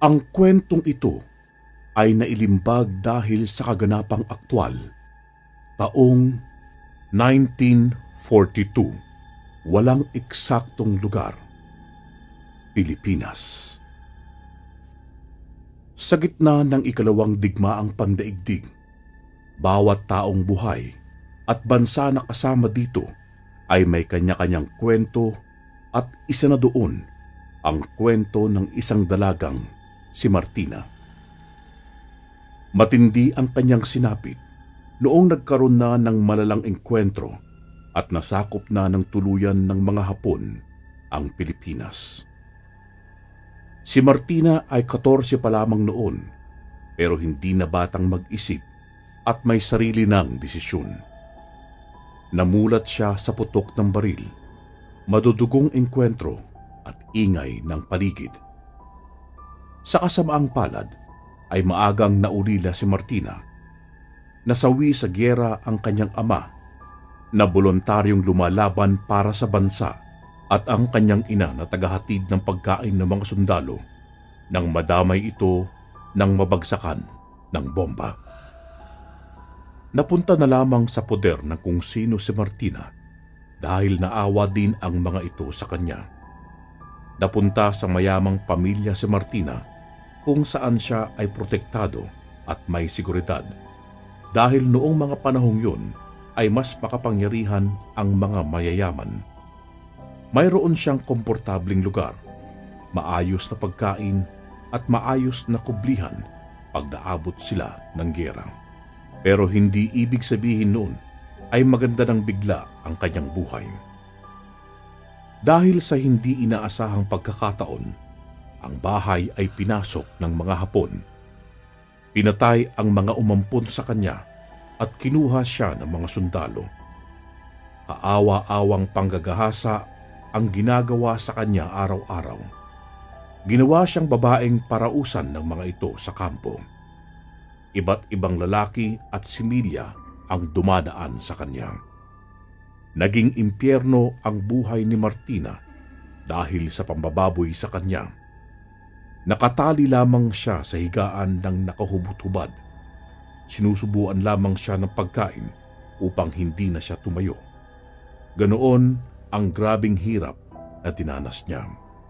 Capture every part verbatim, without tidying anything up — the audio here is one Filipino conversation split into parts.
Ang kwentong ito ay nailimbag dahil sa kaganapang aktwal, taong nineteen forty-two, walang eksaktong lugar, Pilipinas. Sa gitna ng ikalawang digmaang pandaigdig, bawat taong buhay at bansa na kasama dito ay may kanya-kanyang kwento at isa na doon ang kwento ng isang dalagang si Martina. Matindi ang kanyang sinapit noong nagkaroon na ng malalang engkwentro at nasakop na ng tuluyan ng mga Hapon ang Pilipinas. Si Martina ay katorse pa lamang noon pero hindi na batang mag-isip at may sarili ng desisyon. Namulat siya sa putok ng baril, madudugong engkwentro at ingay ng paligid. Sa kasamaang palad ay maagang naulila si Martina. Nasawi sa gyera ang kanyang ama na voluntaryong lumalaban para sa bansa at ang kanyang ina na tagahatid ng pagkain ng mga sundalo nang madamay ito ng mabagsakan ng bomba. Napunta na lamang sa poder ng kung sino si Martina dahil naawa din ang mga ito sa kanya. Napunta sa mayamang pamilya si Martina kung saan siya ay protektado at may seguridad dahil noong mga panahong yun ay mas makapangyarihan ang mga mayayaman. Mayroon siyang komportabling lugar, maayos na pagkain at maayos na kublihan pag naabot sila ng giyera. Pero hindi ibig sabihin noon ay maganda ng bigla ang kanyang buhay. Dahil sa hindi inaasahang pagkakataon, ang bahay ay pinasok ng mga Hapon. Pinatay ang mga umampon sa kanya at kinuha siya ng mga sundalo. Kaawa-awang panggagahasa ang ginagawa sa kanya araw-araw. Ginawa siyang babaeng parausan ng mga ito sa kampo. Iba't ibang lalaki at similya ang dumadaan sa kanya. Naging impyerno ang buhay ni Martina dahil sa pambababoy sa kanya. Nakatali lamang siya sa higaan ng nakahubot-hubad. Sinusubuan lamang siya ng pagkain upang hindi na siya tumayo. Ganoon ang grabing hirap na dinanas niya.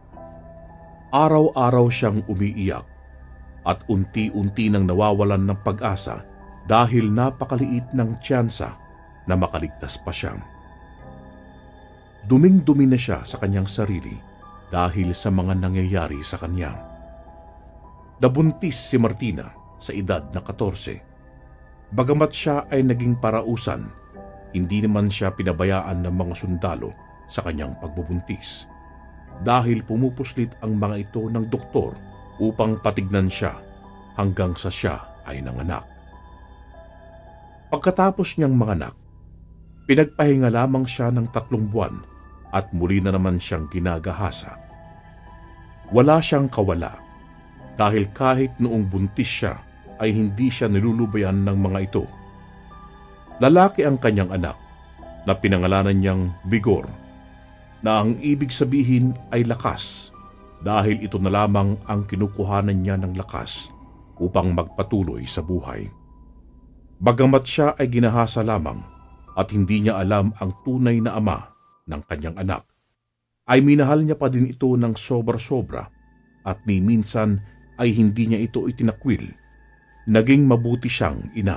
Araw-araw siyang umiiyak at unti-unti nang nawawalan ng pag-asa dahil napakaliit ng tsansa na makaligtas pa siya. Duming-dumi na siya sa kanyang sarili dahil sa mga nangyayari sa kanya. Nabuntis si Martina sa edad na katorse. Bagamat siya ay naging parausan, hindi naman siya pinabayaan ng mga sundalo sa kanyang pagbubuntis dahil pumupuslit ang mga ito ng doktor upang patignan siya hanggang sa siya ay nanganak. Pagkatapos niyang manganak, pinagpahinga lamang siya ng tatlong buwan at muli na naman siyang ginagahasa. Wala siyang kawala dahil kahit noong buntis siya ay hindi siya nilulubayan ng mga ito. Lalaki ang kanyang anak na pinangalanan niyang Vigor, na ang ibig sabihin ay lakas dahil ito na lamang ang kinukuhanan niya ng lakas upang magpatuloy sa buhay. Bagamat siya ay ginahasa lamang at hindi niya alam ang tunay na ama ng kanyang anak, ay minahal niya pa din ito ng sobra-sobra at ni minsan ay hindi niya ito itinakwil. Naging mabuti siyang ina.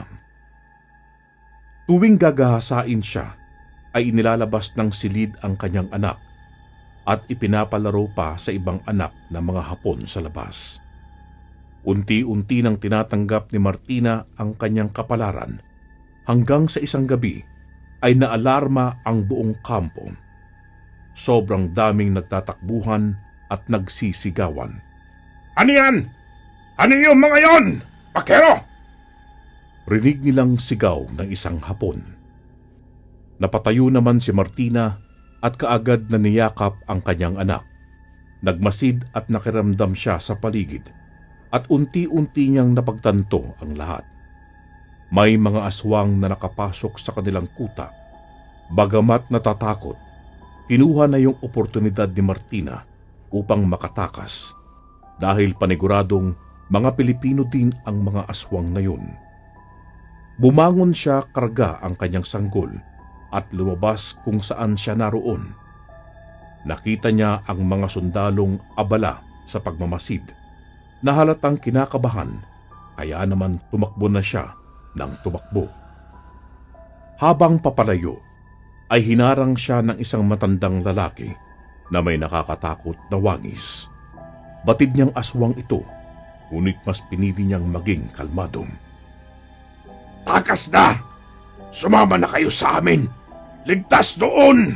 Tuwing gagahasain siya, ay inilalabas ng silid ang kanyang anak at ipinapalaro pa sa ibang anak ng mga Hapon sa labas. Unti-unti nang tinatanggap ni Martina ang kanyang kapalaran hanggang sa isang gabi ay naalarma ang buong kampo. Sobrang daming nagtatakbuhan at nagsisigawan. "Ano yan? Ano yung mga yon? Pakero!" Rinig nilang sigaw ng isang Hapon. Napatayo naman si Martina at kaagad na niyakap ang kanyang anak. Nagmasid at nakiramdam siya sa paligid at unti-unti niyang napagtanto ang lahat. May mga aswang na nakapasok sa kanilang kuta. Bagamat natatakot, kinuha na yung oportunidad ni Martina upang makatakas. dahil paniguradong mga Pilipino din ang mga aswang na yun. Bumangon siya karga ang kanyang sanggol at lumabas kung saan siya naroon. Nakita niya ang mga sundalong abala sa pagmamasid na halatang kinakabahan, kaya naman tumakbo na siya ng tumakbo. Habang papalayo ay hinarang siya ng isang matandang lalaki na may nakakatakot na wangis. Batid niyang aswang ito, ngunit mas pinili niyang maging kalmado. "Takas na! Sumama na kayo sa amin! Ligtas doon!"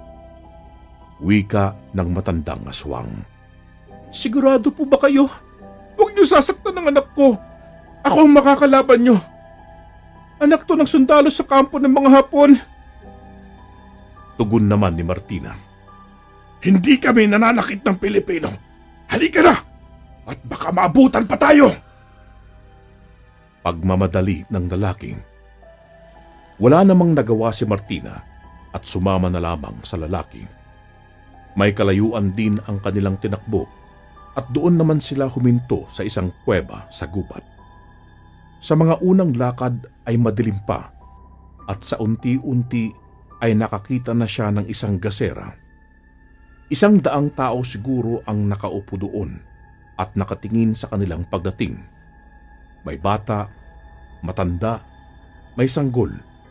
Wika ng matandang aswang. "Sigurado po ba kayo? Huwag niyo sasaktan ng anak ko. Ako ang makakalaban niyo. Anak to ng sundalo sa kampo ng mga Hapon." Tugon naman ni Martina. "Hindi kami nananakit ng Pilipino. Halika na! At baka maabutan pa tayo!" Pagmamadali ng lalaki. Wala namang nagawa si Martina at sumama na lamang sa lalaki. May kalayuan din ang kanilang tinakbo at doon naman sila huminto sa isang kuweba sa gubat. Sa mga unang lakad ay madilim pa at sa unti-unti ay nakakita na siya ng isang gasera. Isang daang tao siguro ang nakaupo doon at nakatingin sa kanilang pagdating. May bata, matanda, may sanggol.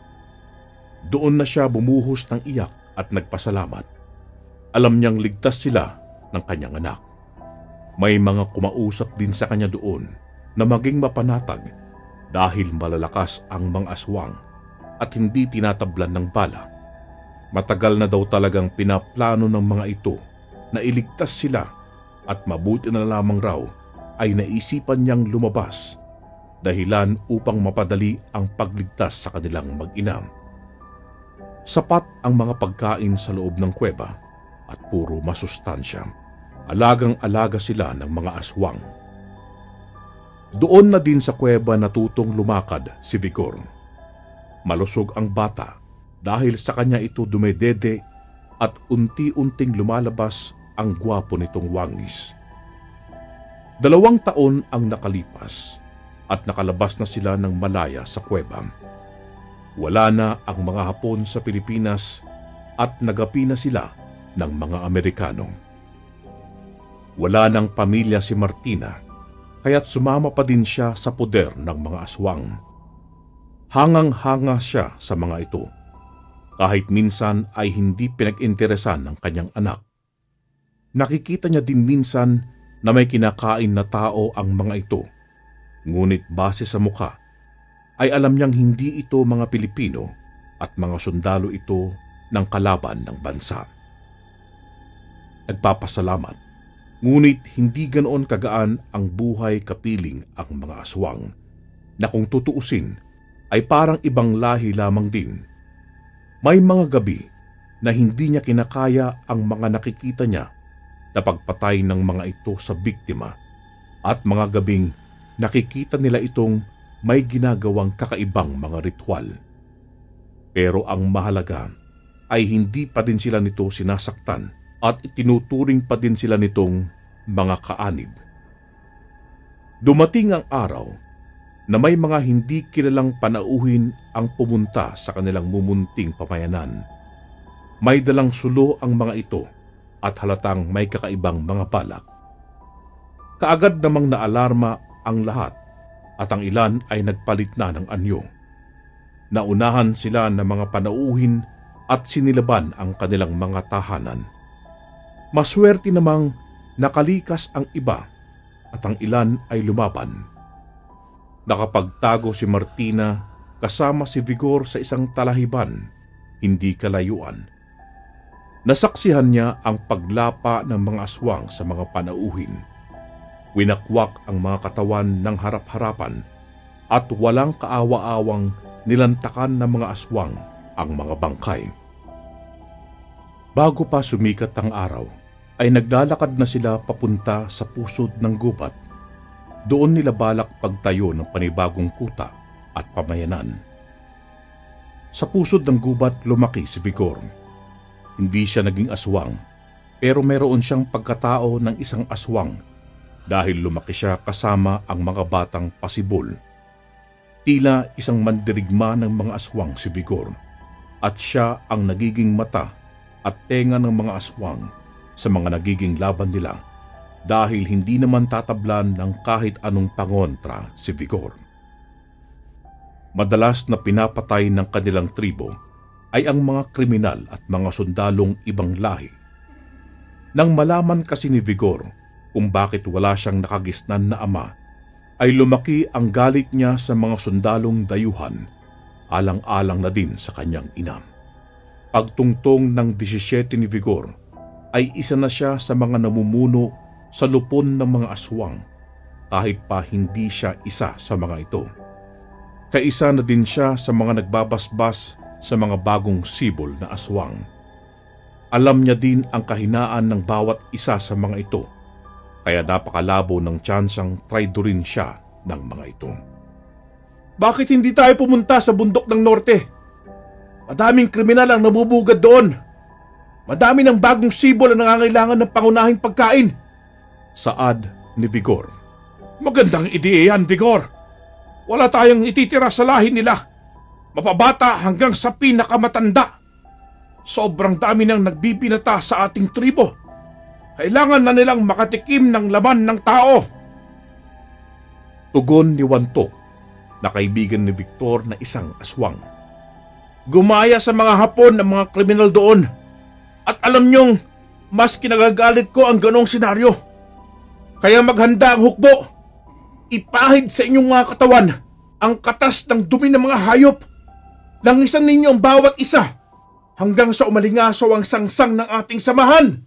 Doon na siya bumuhos ng iyak at nagpasalamat. Alam niyang ligtas sila ng kanyang anak. May mga kumausap din sa kanya doon na maging mapanatag dahil malalakas ang mga aswang at hindi tinatablan ng bala. Matagal na daw talagang pinaplano ng mga ito na iligtas sila at mabuti na lamang raw ay naisipan niyang lumabas dahilan upang mapadali ang pagligtas sa kanilang mag-ina. Sapat ang mga pagkain sa loob ng kuweba at puro masustansya. Alagang-alaga sila ng mga aswang. Doon na din sa kuweba natutong lumakad si Vigor. Malusog ang bata dahil sa kanya ito dumedede at unti-unting lumalabas ang gwapo nitong wangis. Dalawang taon ang nakalipas at nakalabas na sila ng malaya sa kuweba. Wala na ang mga Hapon sa Pilipinas at nagapi na sila ng mga Amerikano. Wala ng pamilya si Martina, kaya't sumama pa din siya sa poder ng mga aswang. Hangang-hanga siya sa mga ito, kahit minsan ay hindi pinag-interesan ng kanyang anak. Nakikita niya din minsan na may kinakain na tao ang mga ito, ngunit base sa mukha ay alam niyang hindi ito mga Pilipino at mga sundalo ito ng kalaban ng bansa. Nagpapasalamat, ngunit hindi ganoon kagaan ang buhay kapiling ang mga aswang na kung tutuusin ay parang ibang lahi lamang din. May mga gabi na hindi niya kinakaya ang mga nakikita niya na pagpatay ng mga ito sa biktima at mga gabing nakikita nila itong may ginagawang kakaibang mga ritual. Pero ang mahalaga ay hindi pa din sila nito sinasaktan at itinuturing pa din sila nitong mga kaanib. Dumating ang araw na may mga hindi kilalang panauhin ang pumunta sa kanilang mumunting pamayanan. May dalang sulo ang mga ito at halatang may kakaibang mga balak. Kaagad namang naalarma ang lahat at ang ilan ay nagpalit na ng anyo. Naunahan sila ng mga panauhin at sinilaban ang kanilang mga tahanan. Maswerte namang nakalikas ang iba at ang ilan ay lumaban. Nakapagtago si Martina kasama si Vigor sa isang talahiban, hindi kalayuan. Nasaksihan niya ang paglapa ng mga aswang sa mga panauhin. Winakwak ang mga katawan ng harap-harapan at walang kaawa-awang nilantakan ng mga aswang ang mga bangkay. Bago pa sumikat ang araw, ay naglalakad na sila papunta sa pusod ng gubat. Doon nila balak pagtayo ng panibagong kuta at pamayanan. Sa pusod ng gubat lumaki si Vigor. Hindi siya naging aswang, pero meron siyang pagkatao ng isang aswang dahil lumaki siya kasama ang mga batang pasibol. Tila isang mandirigma ng mga aswang si Vigor at siya ang nagiging mata at tenga ng mga aswang sa mga nagiging laban nila dahil hindi naman tatablan ng kahit anong pangontra si Vigor. Madalas na pinapatay ng kanilang tribo ay ang mga kriminal at mga sundalong ibang lahi. Nang malaman kasi ni Vigor kung bakit wala siyang nakagisnan na ama, ay lumaki ang galit niya sa mga sundalong dayuhan, alang-alang na din sa kanyang ina. Pagtungtong ng disisyete ni Vigor, ay isa na siya sa mga namumuno sa lupon ng mga aswang, kahit pa hindi siya isa sa mga ito. Kaisa na din siya sa mga nagbabasbas sa mga bagong sibol na aswang. Alam niya din ang kahinaan ng bawat isa sa mga ito, kaya napakalabo ng tsansang traidorin siya ng mga ito. Bakit hindi tayo pumunta sa bundok ng norte? Madaming kriminal ang namubugad doon. Madami ng bagong sibol ang nangangailangan ng pangunahing pagkain. Saad ni Vigor. Magandang ideya yan, Vigor. Wala tayong ititira sa lahi nila. Mapabata hanggang sa pinakamatanda. Sobrang dami nang nagbibinata sa ating tribo. Kailangan na nilang makatikim ng laman ng tao. Tugon ni Wantok, na kaibigan ni Victor na isang aswang. Gumaya sa mga Hapon ang mga kriminal doon. At alam niyong, mas kinagagalit ko ang ganong senaryo. Kaya maghanda ang hukbo. Ipahid sa inyong mga katawan ang katas ng dumi ng mga hayop. Langisan ninyo ang bawat isa hanggang sa umalingasaw ang sangsang ng ating samahan.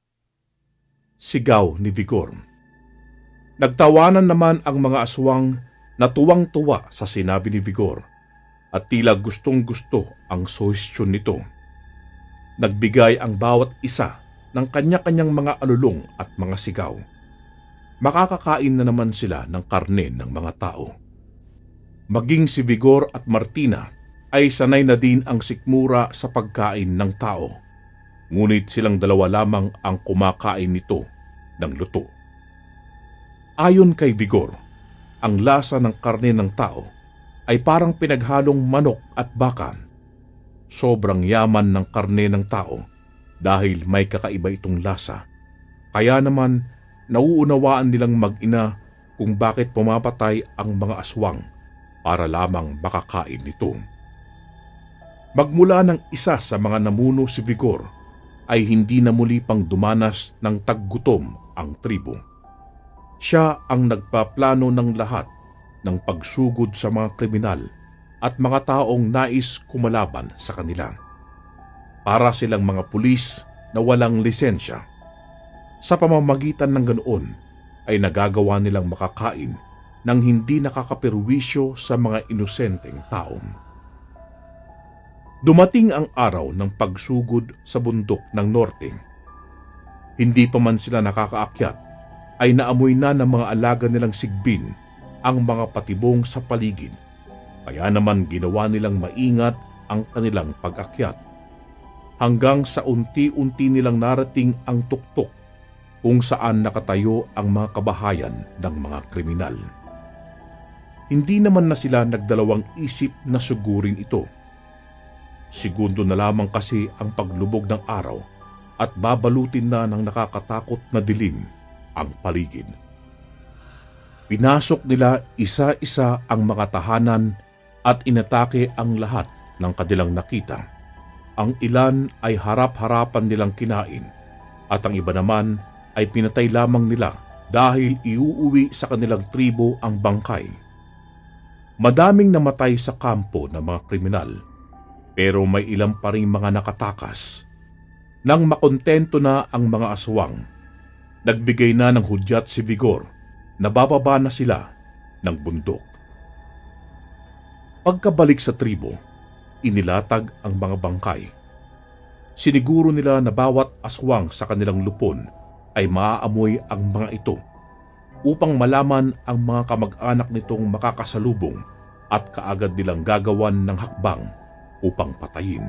Sigaw ni Vigor. Nagtawanan naman ang mga aswang na tuwang-tuwa sa sinabi ni Vigor at tila gustong-gusto ang suhestyon nito. Nagbigay ang bawat isa ng kanya-kanyang mga alulong at mga sigaw. Makakakain na naman sila ng karne ng mga tao. Maging si Vigor at Martina ay sanay na din ang sikmura sa pagkain ng tao. Ngunit silang dalawa lamang ang kumakain nito ng luto. Ayon kay Vigor, ang lasa ng karne ng tao ay parang pinaghalong manok at baka. Sobrang yaman ng karne ng tao dahil may kakaiba itong lasa. Kaya naman nauunawaan nilang mag-ina kung bakit pumapatay ang mga aswang para lamang makakain nito. Magmula ng isa sa mga namuno si Vigor ay hindi na muli pang dumanas ng taggutom ang tribo. Siya ang nagpaplano ng lahat ng pagsugod sa mga kriminal at mga taong nais kumalaban sa kanila. Para silang mga pulis na walang lisensya. Sa pamamagitan ng ganoon ay nagagawa nilang makakain ng hindi nakakaperwisyo sa mga inosenteng taong. Dumating ang araw ng pagsugod sa bundok ng norte. Hindi pa man sila nakakaakyat ay naamoy na ng mga alaga nilang sigbin ang mga patibong sa paligid. Kaya naman ginawa nilang maingat ang kanilang pag-akyat. Hanggang sa unti-unti nilang narating ang tuktok kung saan nakatayo ang mga kabahayan ng mga kriminal. Hindi naman na sila nagdalawang isip na sugurin ito. Segundo na lamang kasi ang paglubog ng araw at babalutin na ng nakakatakot na dilim ang paligid. Pinasok nila isa-isa ang mga tahanan at inatake ang lahat ng kanilang nakita. Ang ilan ay harap-harapan nilang kinain at ang iba naman ay pinatay lamang nila dahil iuuwi sa kanilang tribo ang bangkay. Madaming namatay sa kampo ng mga kriminal pero may ilang pa ring mga nakatakas. Nang makontento na ang mga aswang, nagbigay na ng hudyat si Vigor na bababa na sila ng bundok. Pagkabalik sa tribo, inilatag ang mga bangkay. Siniguro nila na bawat aswang sa kanilang lupon ay maaamoy ang mga ito upang malaman ang mga kamag-anak nitong makakasalubong at kaagad nilang gagawan ng hakbang upang patayin.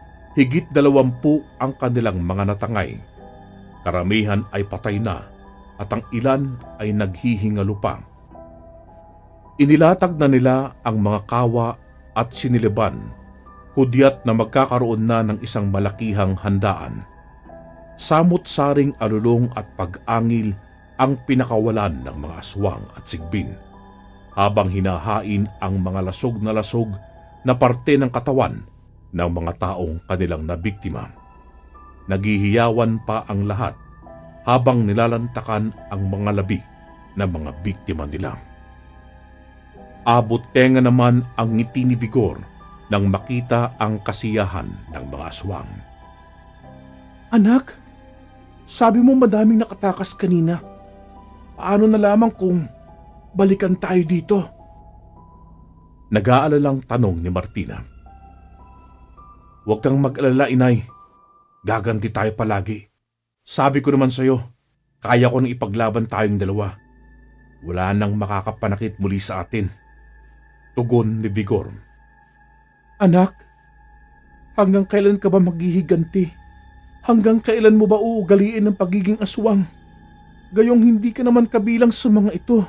Higit dalawampu ang kanilang mga natangay. Karamihan ay patay na at ang ilan ay naghihingalo pa. Inilatag na nila ang mga kawa at siniliban, hudyat na magkakaroon na ng isang malakihang handaan. Samot-saring alulong at pag-angil ang pinakawalan ng mga aswang at sigbin, habang hinahain ang mga lasog na lasog na parte ng katawan ng mga taong kanilang nabiktima. Naghihiyawan pa ang lahat habang nilalantakan ang mga labi ng mga biktima nila. Abot tenga naman ang ngiti ni Vigor nang makita ang kasiyahan ng mga aswang. Anak, sabi mo madaming nakatakas kanina. Paano na lamang kung balikan tayo dito? Nag-aalalang tanong ni Martina. Huwag kang mag-alala, inay. Gaganti tayo palagi. Sabi ko naman sa'yo, kaya ko nang ipaglaban tayong dalawa. Wala nang makakapanakit muli sa atin. Tugon ni Vigor. Anak, hanggang kailan ka ba maghihiganti? Hanggang kailan mo ba uugaliin ang pagiging aswang? Gayong hindi ka naman kabilang sa mga ito.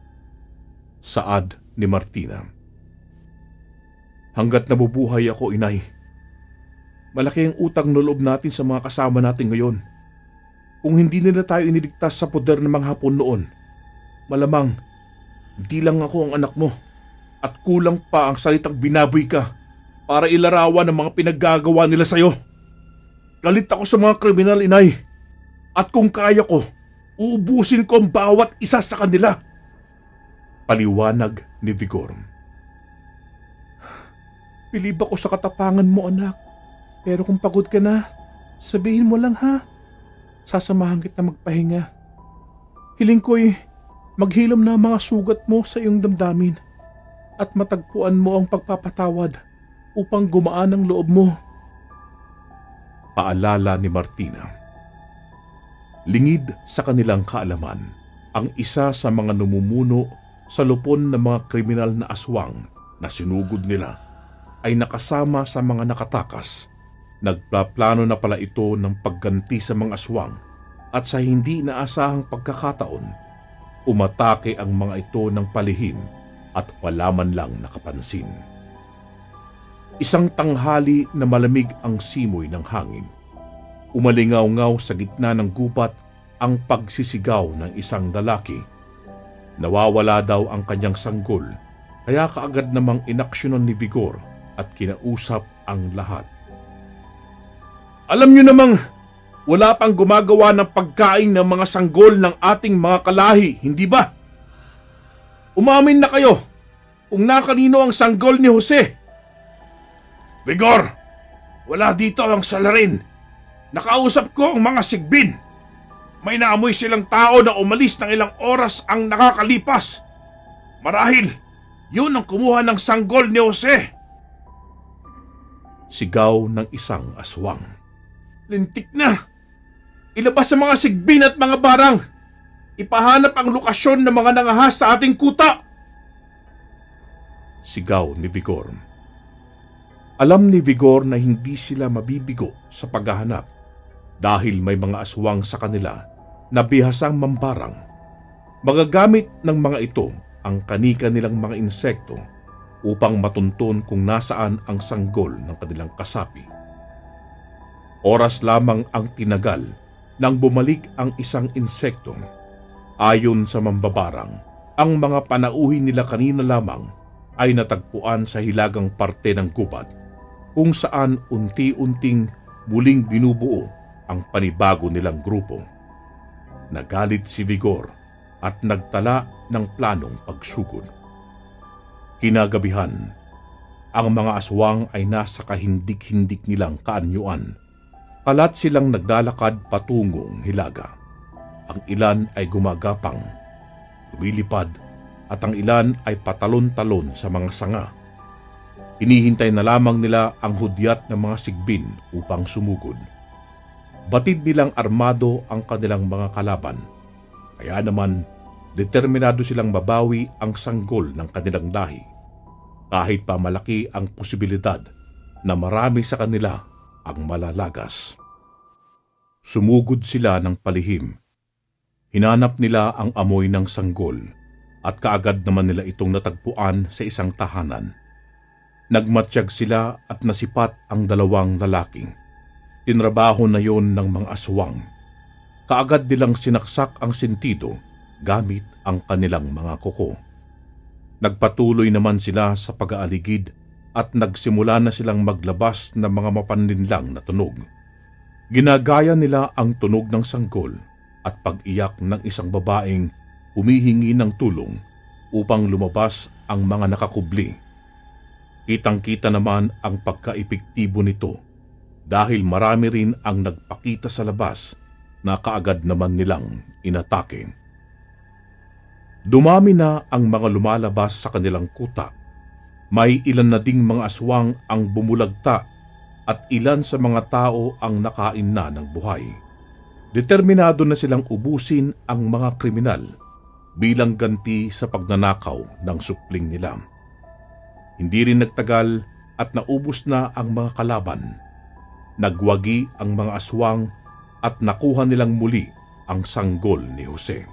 Saad ni Martina. Hanggat nabubuhay ako, inay. Malaki ang utang na loob natin sa mga kasama natin ngayon. Kung hindi nila tayo iniligtas sa poder ng mga Hapon noon, malamang hindi lang ako ang anak mo at kulang pa ang salitang binaboy ka para ilarawan ang mga pinaggagawa nila sa'yo. Galit ako sa mga kriminal, inay. At kung kaya ko, uubusin ko ang bawat isa sa kanila. Paliwanag ni Vigor. Bilib ako sa katapangan mo, anak. Pero kung pagod ka na, sabihin mo lang ha. Sasamahan kita magpahinga. Hiling ko'y maghilom na ang mga sugat mo sa iyong damdamin at matagpuan mo ang pagpapatawad upang gumaan ang loob mo. Paalala ni Martina. Lingid sa kanilang kaalaman, ang isa sa mga namumuno sa lupon ng mga kriminal na aswang na sinugod nila ay nakasama sa mga nakatakas. Nagplaplano na pala ito ng pagganti sa mga aswang at sa hindi inaasahang pagkakataon, umatake ang mga ito ng palihim at wala man lang nakapansin. Isang tanghali na malamig ang simoy ng hangin. Umalingaw-ngaw sa gitna ng gubat ang pagsisigaw ng isang lalaki. Nawawala daw ang kanyang sanggol, kaya kaagad namang inaksyonan ni Vigor at kinausap ang lahat. Alam niyo namang wala pang gumagawa ng pagkain ng mga sanggol ng ating mga kalahi, hindi ba? Umamin na kayo kung nakanino ang sanggol ni Jose. Vigor, wala dito ang salarin. Nakausap ko ang mga sigbin. May naamoy silang tao na umalis ng ilang oras ang nakakalipas. Marahil, yun ang kumuha ng sanggol ni Jose. Sigaw ng isang aswang. Lintik na! Ilabas sa mga sigbin at mga barang! Ipahanap ang lokasyon ng mga nangahas sa ating kuta! Sigaw ni Vigor. Alam ni Vigor na hindi sila mabibigo sa paghahanap dahil may mga aswang sa kanila na bihasang mambarang. Magagamit ng mga ito ang kanika nilang mga insekto upang matunton kung nasaan ang sanggol ng kanilang kasapi. Oras lamang ang tinagal nang bumalik ang isang insekto. Ayon sa mambabarang, ang mga panauhin nila kanina lamang ay natagpuan sa hilagang parte ng gubat kung saan unti-unting muling binubuo ang panibago nilang grupo. Nagalit si Vigor at nagtala ng planong pagsugod. Kinagabihan, ang mga aswang ay nasa kahindik-hindik nilang kaanyuan. Kalat silang naglalakad patungong hilaga. Ang ilan ay gumagapang, lumilipad, at ang ilan ay patalon-talon sa mga sanga. Hinihintay na lamang nila ang hudyat ng mga sigbin upang sumugod. Batid nilang armado ang kanilang mga kalaban. Kaya naman, determinado silang mabawi ang sanggol ng kanilang lahi. Kahit pa malaki ang posibilidad na marami sa kanila ang malalagas. Sumugod sila ng palihim. Hinanap nila ang amoy ng sanggol at kaagad naman nila itong natagpuan sa isang tahanan. Nagmatsyag sila at nasipat ang dalawang lalaki. Tinrabaho na yon ng mga aswang. Kaagad nilang sinaksak ang sentido gamit ang kanilang mga kuko. Nagpatuloy naman sila sa pag-aaligid at nagsimula na silang maglabas ng mga mapanlinlang na tunog. Ginagaya nila ang tunog ng sanggol at pag-iyak ng isang babaeng humihingi ng tulong upang lumabas ang mga nakakubli. Kitang-kita naman ang pagka-epektibo nito dahil marami rin ang nagpakita sa labas na kaagad naman nilang inatake. Dumami na ang mga lumalabas sa kanilang kuta. May ilan na ding mga aswang ang bumulagta at ilan sa mga tao ang nakain na ng buhay. Determinado na silang ubusin ang mga kriminal bilang ganti sa pagnanakaw ng supling nila. Hindi rin nagtagal at naubos na ang mga kalaban. Nagwagi ang mga aswang at nakuha nilang muli ang sanggol ni Jose.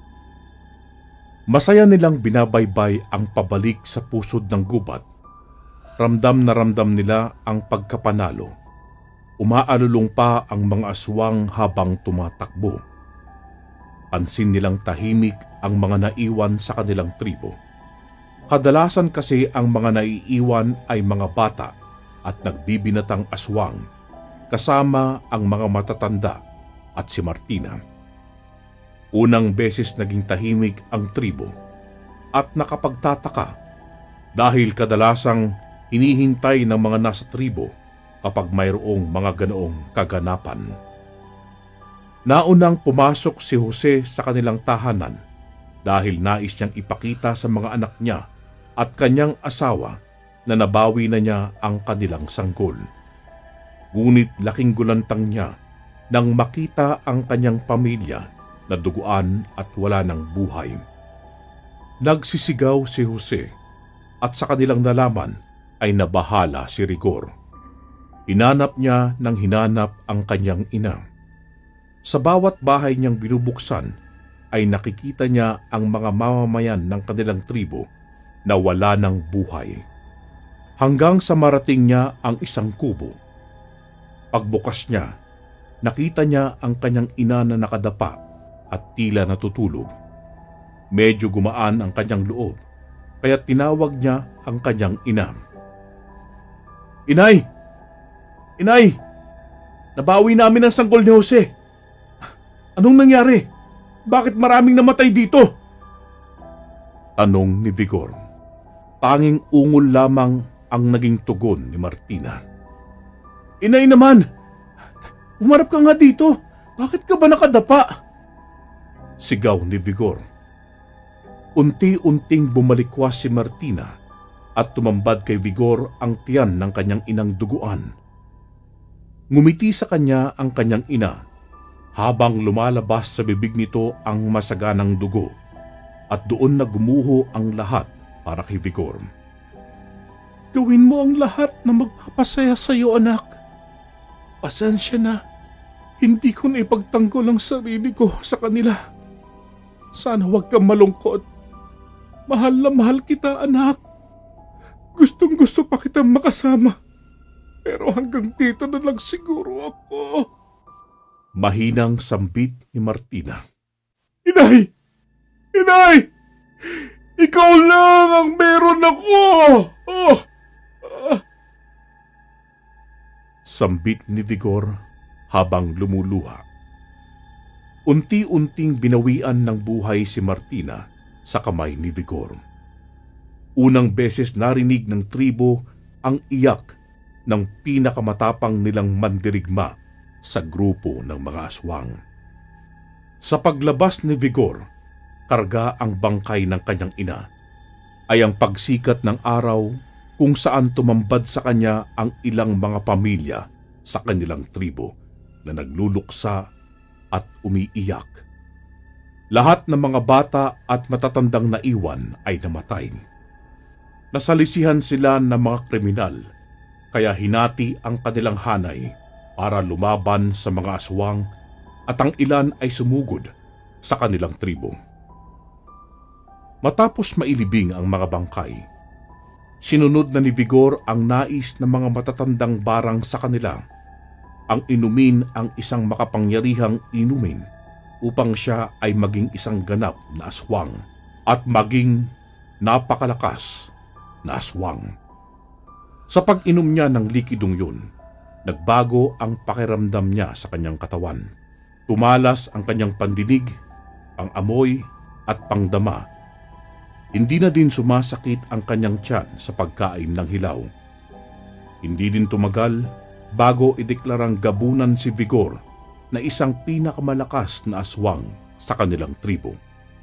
Masaya nilang binabaybay ang pabalik sa pusod ng gubat. Ramdam na ramdam nila ang pagkapanalo. Umaalulong pa ang mga aswang habang tumatakbo. Pansin nilang tahimik ang mga naiwan sa kanilang tribo. Kadalasan kasi ang mga naiiwan ay mga bata at nagbibinatang aswang, kasama ang mga matatanda at si Martina. Unang beses naging tahimik ang tribo at nakapagtataka dahil kadalasang hinihintay ng mga nasa tribo kapag mayroong mga ganoong kaganapan. Naunang pumasok si Jose sa kanilang tahanan dahil nais niyang ipakita sa mga anak niya at kanyang asawa na nabawi na niya ang kanilang sanggol. Ngunit laking gulantang niya nang makita ang kanyang pamilya na duguan at wala ng buhay. Nagsisigaw si Jose at sa kanilang nalaman ay nabahala si Rigor. Hinanap niya ng hinanap ang kanyang ina. Sa bawat bahay niyang binubuksan ay nakikita niya ang mga mamamayan ng kanilang tribo na wala ng buhay. Hanggang sa marating niya ang isang kubo. Pagbukas niya, nakita niya ang kanyang ina na nakadapa at tila natutulog. Medyo gumaan ang kanyang loob, kaya tinawag niya ang kanyang ina. Inay! Inay! Nabawi namin ang sanggol ni Jose. Anong nangyari? Bakit maraming namatay dito? Tanong ni Vigor. Tanging ungol lamang ang naging tugon ni Martina. Inay naman! Umarap ka nga dito! Bakit ka ba nakadapa? Sigaw ni Vigor. Unti-unting bumalikwas si Martina at tumambad kay Vigor ang tiyan ng kanyang inang duguan. Ngumiti sa kanya ang kanyang ina habang lumalabas sa bibig nito ang masaganang dugo at doon na gumuho ang lahat para kay Vigor. Gawin mo ang lahat na magpapasaya sa iyo, anak. Pasensya na. Hindi ko na ipagtanggol ang sarili ko sa kanila. Sana huwag kang malungkot. Mahal na mahal kita, anak. Gustong gusto pa kitang makasama. Pero hanggang dito na lang siguro ako. Mahinang sambit ni Martina. Inay! Inay! Ikaw lang ang meron ako! Oh! Ah. Sambit ni Vigor habang lumuluha. Unti-unting binawian ng buhay si Martina sa kamay ni Vigor. Unang beses narinig ng tribo ang iyak ng pinakamatapang nilang mandirigma sa grupo ng mga aswang. Sa paglabas ni Vigor, karga ang bangkay ng kanyang ina, ay ang pagsikat ng araw kung saan tumambad sa kanya ang ilang mga pamilya sa kanilang tribo na nagluluksa at umiiyak. Lahat ng mga bata at matatandang naiwan ay namatay. Nasalisihan sila ng mga kriminal, kaya hinati ang kanilang hanay para lumaban sa mga aswang at ang ilan ay sumugod sa kanilang tribo. Matapos mailibing ang mga bangkay, sinunod na ni Vigor ang nais ng mga matatandang barang sa kanila, ang inumin ang isang makapangyarihang inumin upang siya ay maging isang ganap na aswang at maging napakalakas na aswang. Sa pag-inom niya ng likidong yun, nagbago ang pakiramdam niya sa kanyang katawan. Tumalas ang kanyang pandinig, pang-amoy at pangdama. Hindi na din sumasakit ang kanyang tiyan sa pagkain ng hilaw. Hindi din tumagal bago ideklarang gabunan si Vigor na isang pinakamalakas na aswang sa kanilang tribo.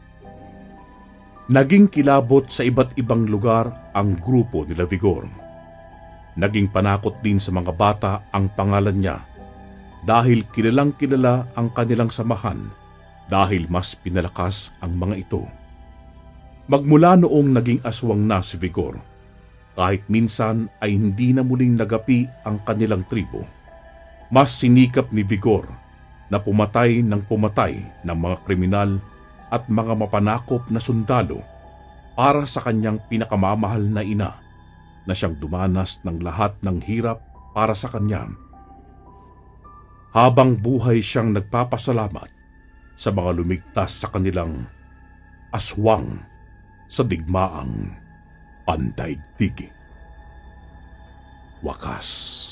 Naging kilabot sa iba't ibang lugar ang grupo nila Vigor. Naging panakot din sa mga bata ang pangalan niya dahil kilalang kilala ang kanilang samahan dahil mas pinalakas ang mga ito. Magmula noong naging aswang na si Vigor, kahit minsan ay hindi na muling nagapi ang kanilang tribo. Mas sinikap ni Vigor na pumatay ng pumatay ng mga kriminal at mga mapanakop na sundalo para sa kanyang pinakamamahal na ina na siyang dumanas ng lahat ng hirap para sa kanya. Habang buhay siyang nagpapasalamat sa mga lumigtas sa kanilang aswang sa digmaang pandaigdig. Wakas.